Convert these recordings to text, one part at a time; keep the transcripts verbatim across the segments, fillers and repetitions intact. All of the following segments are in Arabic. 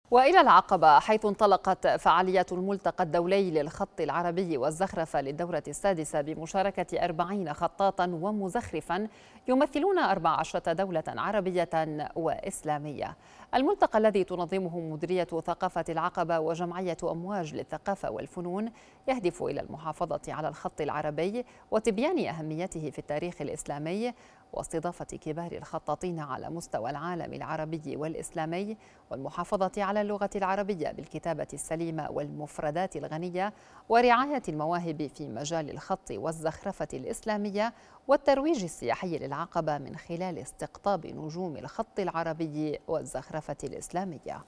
وإلى العقبة حيث انطلقت فعالية الملتقى الدولي للخط العربي والزخرفة للدورة السادسة بمشاركة أربعين خطاطا ومزخرفا يمثلون أربع عشرة دولة عربية وإسلامية. الملتقى الذي تنظمه مديرية ثقافة العقبة وجمعية أمواج للثقافة والفنون يهدف إلى المحافظة على الخط العربي وتبيان أهميته في التاريخ الإسلامي واستضافة كبار الخطاطين على مستوى العالم العربي والإسلامي والمحافظة على اللغة العربية بالكتابة السليمة والمفردات الغنية ورعاية المواهب في مجال الخط والزخرفة الإسلامية والترويج السياحي للعقبة من خلال استقطاب نجوم الخط العربي والزخرفة الإسلامية.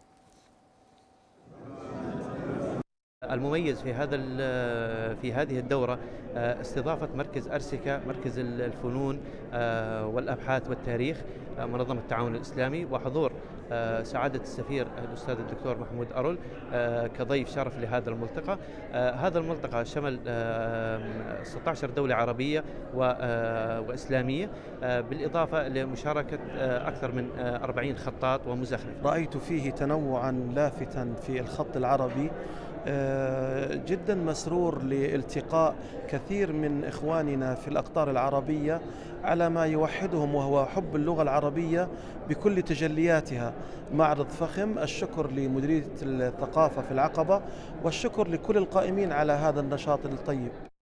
المميز في هذا في هذه الدورة استضافة مركز أرسكا، مركز الفنون والأبحاث والتاريخ، منظمة التعاون الإسلامي، وحضور سعادة السفير الأستاذ الدكتور محمود أرول كضيف شرف لهذا الملتقى. هذا الملتقى شمل ستة عشر دولة عربية وإسلامية، بالإضافة لمشاركة أكثر من أربعين خطاط ومزخرف. رأيت فيه تنوعا لافتا في الخط العربي، جدا مسرور لالتقاء كثير من إخواننا في الأقطار العربية على ما يوحدهم وهو حب اللغة العربية بكل تجلياتها. معرض فخم، الشكر لمديرية الثقافة في العقبة والشكر لكل القائمين على هذا النشاط الطيب.